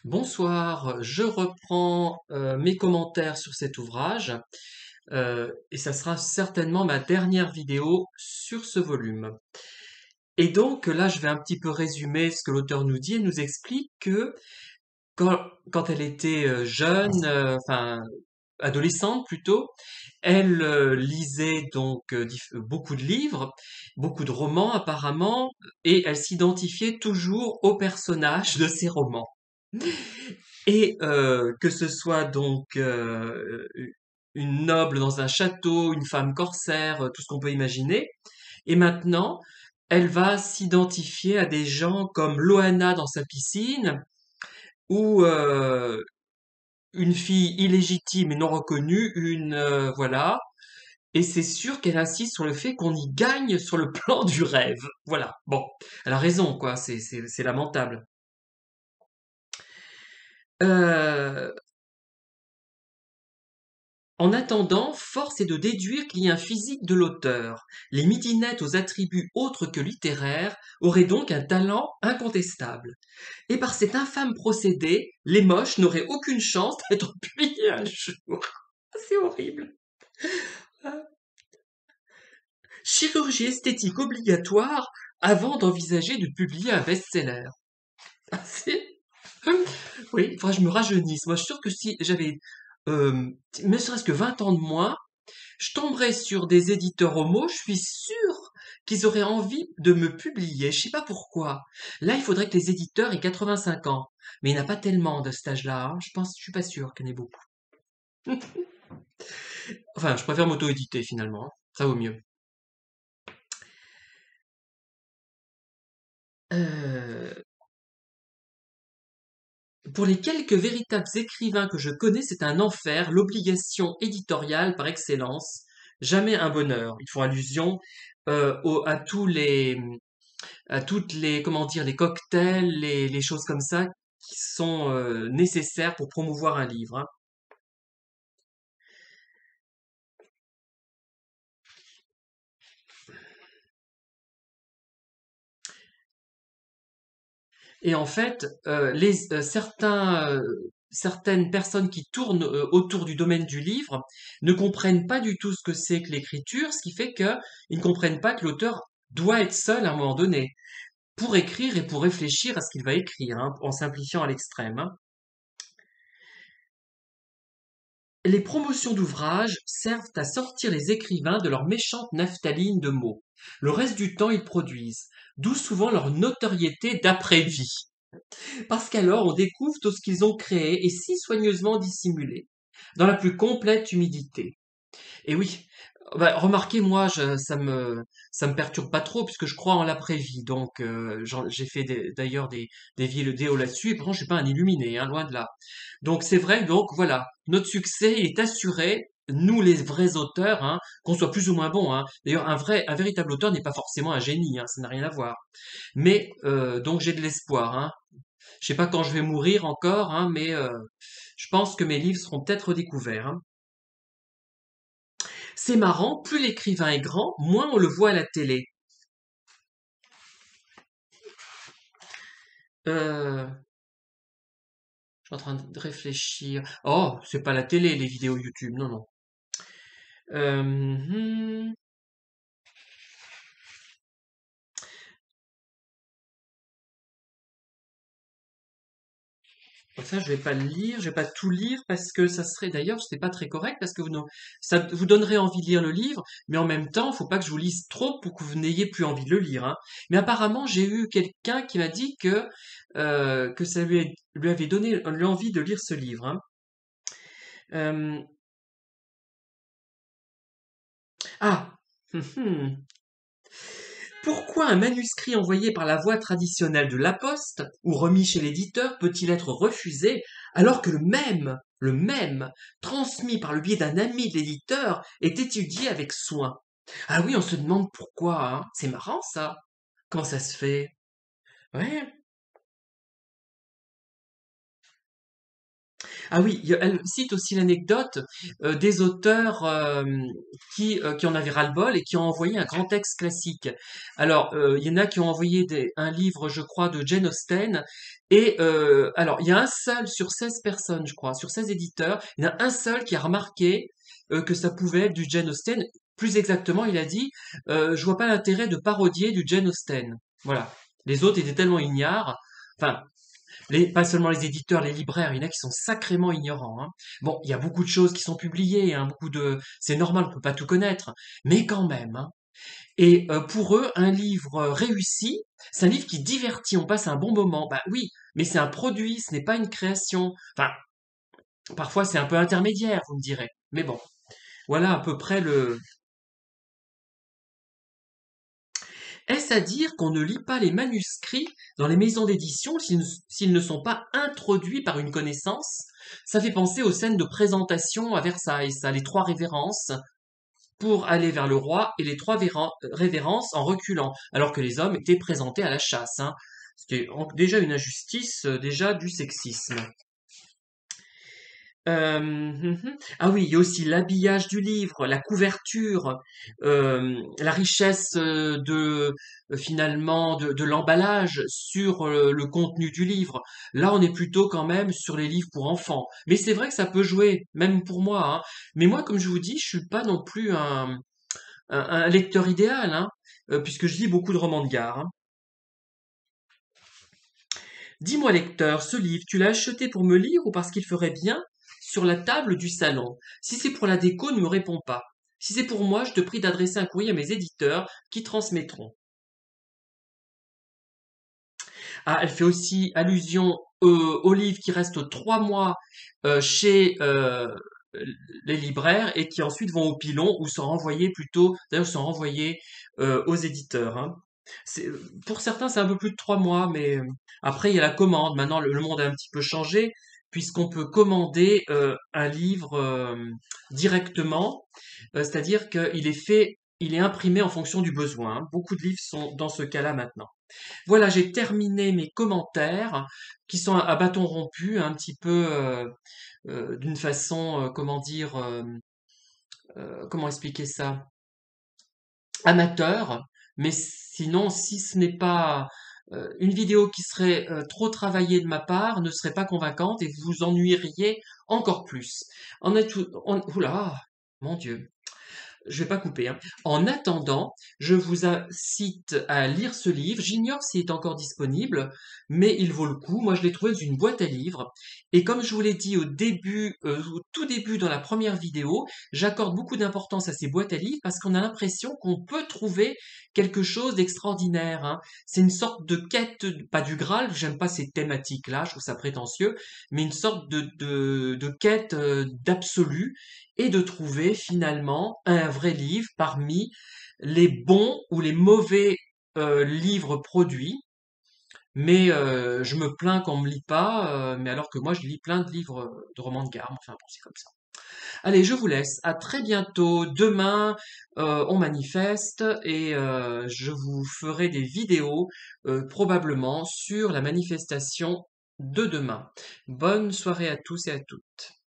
Bonsoir, je reprends mes commentaires sur cet ouvrage et ça sera certainement ma dernière vidéo sur ce volume. Et donc là, je vais un petit peu résumer ce que l'auteur nous dit. Elle nous explique que quand elle était jeune, enfin adolescente plutôt, elle lisait donc beaucoup de livres, beaucoup de romans apparemment, et elle s'identifiait toujours aux personnages de ces romans. Et que ce soit donc une noble dans un château, une femme corsaire, tout ce qu'on peut imaginer. Et maintenant, elle va s'identifier à des gens comme Loana dans sa piscine, ou une fille illégitime et non reconnue, voilà. Et c'est sûr qu'elle insiste sur le fait qu'on y gagne sur le plan du rêve. Voilà. Bon, elle a raison, quoi. C'est lamentable. Euh, En attendant, force est de déduire qu'il y a un physique de l'auteur. Les midinettes aux attributs autres que littéraires auraient donc un talent incontestable. Et par cet infâme procédé, les moches n'auraient aucune chance d'être publiés un jour. C'est horrible. Chirurgie esthétique obligatoire avant d'envisager de publier un best-seller. Oui, il faudrait que je me rajeunisse. Moi, je suis sûr que si j'avais euh, ne serait-ce que 20 ans de moins, je tomberais sur des éditeurs homo, je suis sûr qu'ils auraient envie de me publier. Je sais pas pourquoi. Là, il faudrait que les éditeurs aient 85 ans. Mais il n'y en a pas tellement de cet âge-là, hein. Je suis pas sûr qu'il y en ait beaucoup. Enfin, je préfère m'auto-éditer finalement, hein. Ça vaut mieux. Euh, pour les quelques véritables écrivains que je connais, c'est un enfer, l'obligation éditoriale par excellence. Jamais un bonheur. Ils font allusion à toutes les, comment dire, les cocktails, les choses comme ça qui sont nécessaires pour promouvoir un livre, hein. Et en fait, certaines personnes qui tournent autour du domaine du livre ne comprennent pas du tout ce que c'est que l'écriture, ce qui fait qu'ils ne comprennent pas que l'auteur doit être seul à un moment donné pour écrire et pour réfléchir à ce qu'il va écrire, hein, en simplifiant à l'extrême, hein. Les promotions d'ouvrages servent à sortir les écrivains de leur méchante naphtaline de mots. Le reste du temps, ils produisent, d'où souvent leur notoriété d'après-vie. Parce qu'alors on découvre tout ce qu'ils ont créé et si soigneusement dissimulé, dans la plus complète humidité. Et oui, bah, remarquez, moi, ça me perturbe pas trop puisque je crois en l'après-vie. Donc, j'ai fait d'ailleurs des vidéos là-dessus. Et pourtant, je suis pas un illuminé, hein, loin de là. Donc, c'est vrai. Donc, voilà, notre succès est assuré. Nous, les vrais auteurs, hein, qu'on soit plus ou moins bon, hein. D'ailleurs, un véritable auteur n'est pas forcément un génie, hein, ça n'a rien à voir. Mais donc, j'ai de l'espoir, hein. Je sais pas quand je vais mourir encore, hein, mais je pense que mes livres seront peut-être redécouverts, hein. C'est marrant, plus l'écrivain est grand, moins on le voit à la télé. Euh, je suis en train de réfléchir. Oh, c'est pas la télé, les vidéos YouTube, non, non. Hmm. Ça, je vais pas le lire, je vais pas tout lire parce que ça serait d'ailleurs, c'est pas très correct parce que ça vous donnerait envie de lire le livre, mais en même temps, faut pas que je vous lise trop pour que vous n'ayez plus envie de le lire, hein. Mais apparemment, j'ai eu quelqu'un qui m'a dit que ça lui avait donné l'envie de lire ce livre, hein. Euh, ah, pourquoi un manuscrit envoyé par la voie traditionnelle de la poste ou remis chez l'éditeur peut-il être refusé alors que le même, transmis par le biais d'un ami de l'éditeur, est étudié avec soin? Ah oui, on se demande pourquoi, hein. C'est marrant ça. Comment ça se fait? Ouais. Ah oui, elle cite aussi l'anecdote des auteurs qui en avaient ras-le-bol et qui ont envoyé un grand texte classique. Alors, il y en a qui ont envoyé un livre, je crois, de Jane Austen. Et alors, il y a un seul sur 16 personnes, je crois, sur 16 éditeurs, il y en a un seul qui a remarqué que ça pouvait être du Jane Austen. Plus exactement, il a dit, je vois pas l'intérêt de parodier du Jane Austen. Voilà. Les autres étaient tellement ignares. Enfin, pas seulement les éditeurs, les libraires, il y en a qui sont sacrément ignorants, hein. Bon, il y a beaucoup de choses qui sont publiées, hein, c'est normal, on peut pas tout connaître, mais quand même, hein. Et pour eux, un livre réussi, c'est un livre qui divertit, on passe un bon moment. Bah oui, mais c'est un produit, ce n'est pas une création. Enfin, parfois c'est un peu intermédiaire, vous me direz. Mais bon, voilà à peu près le. Est-ce à dire qu'on ne lit pas les manuscrits dans les maisons d'édition s'ils ne sont pas introduits par une connaissance? Ça fait penser aux scènes de présentation à Versailles, ça, les trois révérences pour aller vers le roi et les trois révérences en reculant, alors que les hommes étaient présentés à la chasse, hein. C'était déjà une injustice, déjà du sexisme. Ah oui, il y a aussi l'habillage du livre, la couverture, la richesse finalement de l'emballage sur le contenu du livre. Là, on est plutôt quand même sur les livres pour enfants. Mais c'est vrai que ça peut jouer, même pour moi, hein. Mais moi, comme je vous dis, je suis pas non plus un lecteur idéal, hein, puisque je lis beaucoup de romans de gare, hein. Dis-moi, lecteur, ce livre, tu l'as acheté pour me lire ou parce qu'il ferait bien sur la table du salon? Si c'est pour la déco, ne me réponds pas. Si c'est pour moi, je te prie d'adresser un courrier à mes éditeurs qui transmettront. Ah, elle fait aussi allusion aux livres qui restent 3 mois chez les libraires et qui ensuite vont au pilon ou sont renvoyés plutôt, d'ailleurs, sont renvoyés aux éditeurs, hein. Pour certains, c'est un peu plus de 3 mois, mais après, il y a la commande. Maintenant, le monde a un petit peu changé, puisqu'on peut commander un livre directement, c'est-à-dire qu'il est fait, il est imprimé en fonction du besoin, hein. Beaucoup de livres sont dans ce cas-là maintenant. Voilà, j'ai terminé mes commentaires qui sont à bâton rompu, un petit peu d'une façon, comment dire, comment expliquer ça? Amateur, mais sinon, si ce n'est pas une vidéo qui serait trop travaillée de ma part, ne serait pas convaincante et vous vous ennuieriez encore plus. Oula, mon Dieu. Je vais pas couper, hein. En attendant, je vous incite à lire ce livre. J'ignore s'il est encore disponible, mais il vaut le coup. Moi, je l'ai trouvé dans une boîte à livres. Et comme je vous l'ai dit au tout début dans la première vidéo, j'accorde beaucoup d'importance à ces boîtes à livres parce qu'on a l'impression qu'on peut trouver quelque chose d'extraordinaire, hein. C'est une sorte de quête, pas du Graal, j'aime pas ces thématiques-là, je trouve ça prétentieux, mais une sorte de quête d'absolu et de trouver finalement un vrai livre parmi les bons ou les mauvais livres produits. Mais je me plains qu'on me lit pas, mais alors que moi je lis plein de livres de romans de gare. Enfin bon, c'est comme ça. Allez, je vous laisse. À très bientôt. Demain, on manifeste et je vous ferai des vidéos probablement sur la manifestation de demain. Bonne soirée à tous et à toutes.